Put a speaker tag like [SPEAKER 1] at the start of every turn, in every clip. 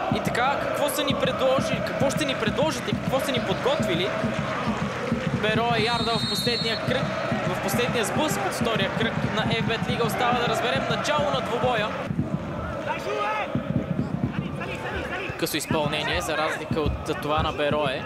[SPEAKER 1] И така, какво са ни предложили, какво ще ни предложите, какво са ни подготвили? Берое ярда в последния кръг, в последния сблъсък от втория кръг на FBET Лига. Остава да разберем начало на двубоя. Късо изпълнение, за разлика от това на Берое.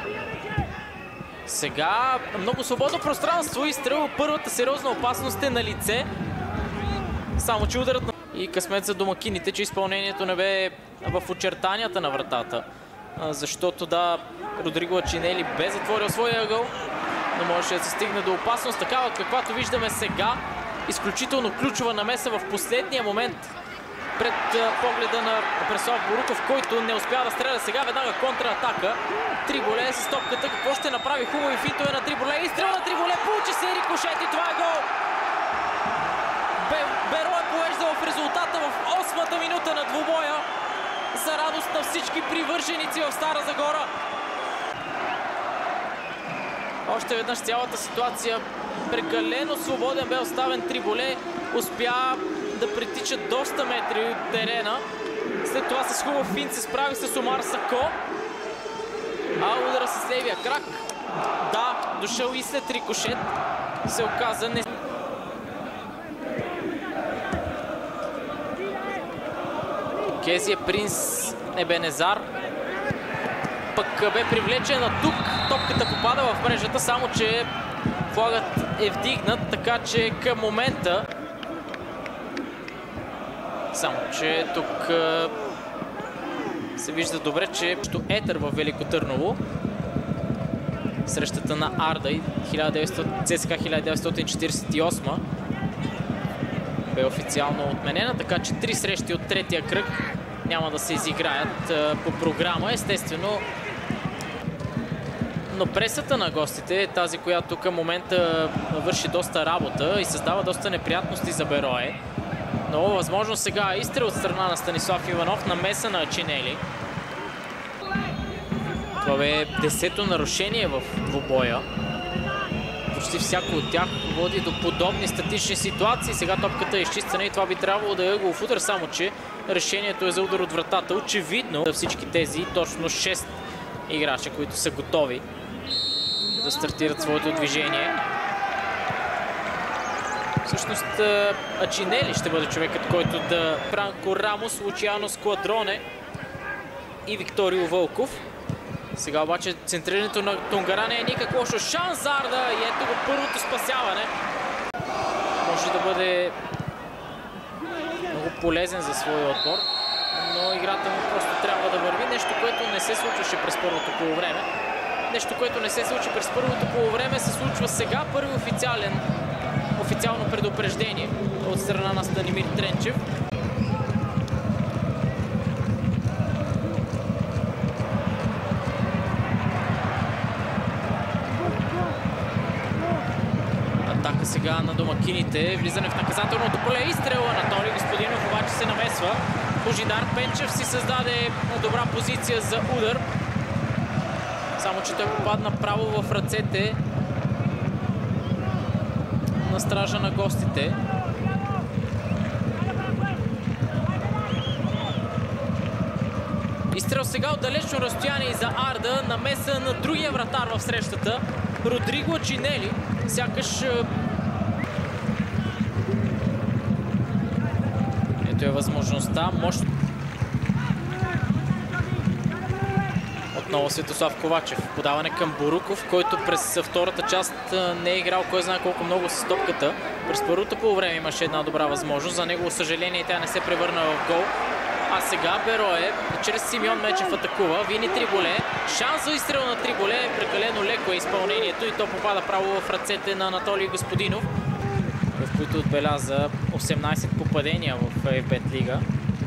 [SPEAKER 1] Сега много свободно пространство, изстрел, първата сериозна опасност е на лице. Само че ударът на... И късмет за домакините, че изпълнението не бе в очертанията на вратата. Защото да, Родриго Ачинели бе затворил своя ъгъл, но можеше да се стигне до опасност, такава каквато виждаме сега. Изключително ключова намеса в последния момент пред погледа на Преслав Боруков, който не успя да стреля. Сега веднага контратака. Триболе с топката. Какво ще направи? Хубави финтове на Триболе. Изстрел на Триболе. Получи се рикошет и това е гол! Берое поежда в резултата в 8-та минута на двубоя. За радост на всички привърженици в Стара Загора. Още веднъж цялата ситуация. Прекалено свободен бе оставен Триболе. Успя да притича доста метри от терена. След това с хубав финт се справи с Омар Сако. А удара с левия крак. Да, дошъл и след рикошет. Се оказа не... Кезия Принс Ебенезар пък бе привлечен на тук. Топката попада в мрежата, само че флагът е вдигнат, така че към момента... Само че тук се вижда добре, че Етър в Велико Търново. Срещата на Арда и ЦСКА 1948 бе официално отменена, така че 3 срещи от третия кръг няма да се изиграят по програма, естествено. Но пресата на гостите е тази, която към момента върши доста работа и създава доста неприятности за Берое. Но възможно сега изстрел от страна на Станислав Иванов, намеса на Ачинели. Това бе 10-то нарушение в двубоя. Почти всяко от тях води до подобни статични ситуации. Сега топката е изчистена и това би трябвало да е ъгълов удар, само че решението е за удар от вратата. Очевидно за всички тези точно 6 играча, които са готови да стартират своето движение. Всъщност Ачинели ще бъде човекът, който да... Франко Рамос, Лучиано Складроне и Викторио Вълков. Сега обаче центрирането на Тунгара не е никак лошо. Шанс за Арда и ето го първото спасяване. Може да бъде много полезен за своя отбор, но играта му просто трябва да върви. Нещо, което не се случваше през първото полувреме. Нещо, което не се случи през първото полувреме, се случва сега. Първи официално предупреждение от страна на Станимир Тренчев. Атака сега на домакините. Влизане в наказателното поле. Изстрел. Анатолий Господинов обаче се намесва. Божидар Пенчев си създаде добра позиция за удар. Само че той попадна право в ръцете на стража на гостите. Изстрел сега от далечно разстояние за Арда. Намеса на другия вратар в срещата. Родриго Ачинели. Сякаш... Ето е възможността. Отново Светослав Ковачев. Подаване към Боруков, който през втората част не е играл кой знае колко много с топката. През първото полувреме имаше една добра възможност. За негово съжаление тя не се превърна в гол. А сега Берое чрез Симеон Мечев атакува. Вини Триболе. Шанс за изстрел на Триболе. Прекалено леко е изпълнението и то попада право в ръцете на Анатолий Господинов, в които отбеляза 18 попадения в FBET Лига.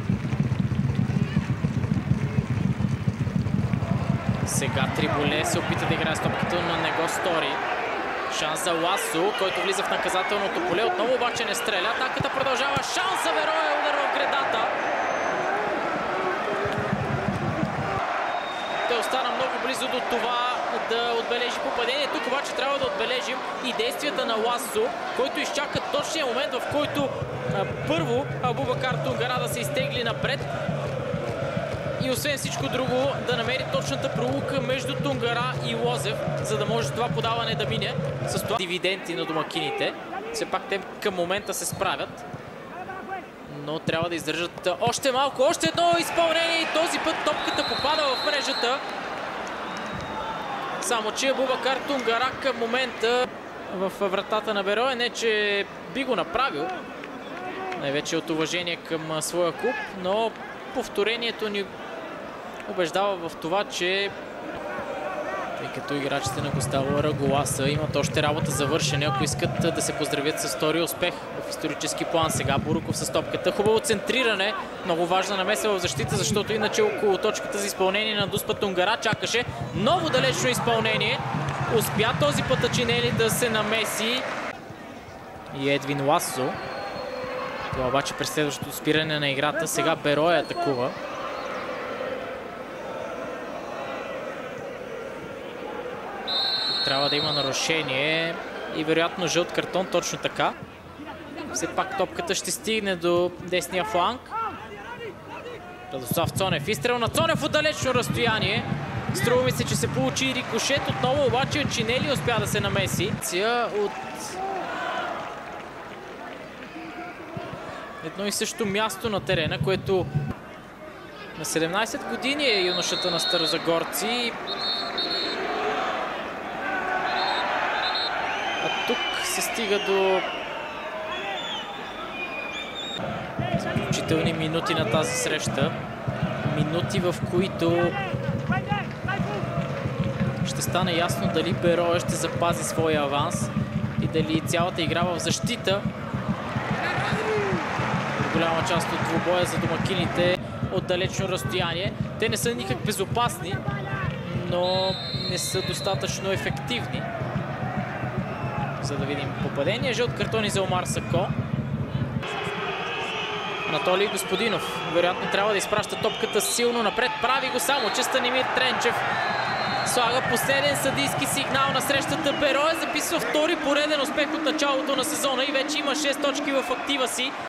[SPEAKER 1] Сега Триболе се опита да играе с топката, но не го стори. Шанс за Ласо, който влиза в наказателното поле. Отново обаче не стреля. Атаката продължава. Шанс за Берое. Удар в гредата. Той остана много близо до това да отбележи попадение. Тук обаче трябва да отбележим и действията на Ласо, който изчака точния момент, в който първо Абубакар Тунгара да се изтегли напред и освен всичко друго да намери точната пролука между Тунгара и Лозев, за да може това подаване да мине с това дивиденти на домакините. Все пак те към момента се справят, но трябва да издържат още малко. Още едно изпълнение и този път топката попада в мрежата. Само че Абубакар Тунгара към момента в вратата на Берое, не че би го направил, най-вече от уважение към своя клуб, но повторението ни убеждава в това, че тъй като играчите на Густаво Рагуласа имат още работа за вършене, ако искат да се поздравят с втори успех в исторически план. Сега Буруков с топката. Хубаво центриране, много важна намеса в защита, защото иначе около точката за изпълнение на Дуспа Тунгара чакаше много далечно изпълнение. Успя този път Ачинели да се намеси и Едвин Ласо. Това обаче през следващото спиране на играта. Сега Берое атакува. Трябва да има нарушение и вероятно жълт картон, точно така. Все пак топката ще стигне до десния фланг. Радослав Цонев. Изстрел на Цонев от далечно разстояние. Струва ми се, че се получи и рикошет. Отново обаче Чинели успя да се намеси. От едно и също място на терена, което на 17 години е юношата на старозагорци. А тук се стига до заключителни минути на тази среща. Минути, в които ще стане ясно дали Берое ще запази своя аванс и дали цялата игра в защита. Голяма част от двубоя за домакините от далечно разстояние. Те не са никак безопасни, но не са достатъчно ефективни. За да видим попадение. Жълт картон и за Омар Сако. Анатолий Господинов вероятно трябва да изпраща топката силно напред. Прави го, само че Станимир Тренчев слага последен съдийски сигнал на срещата. Берое записва втори пореден успех от началото на сезона и вече има 6 точки в актива си.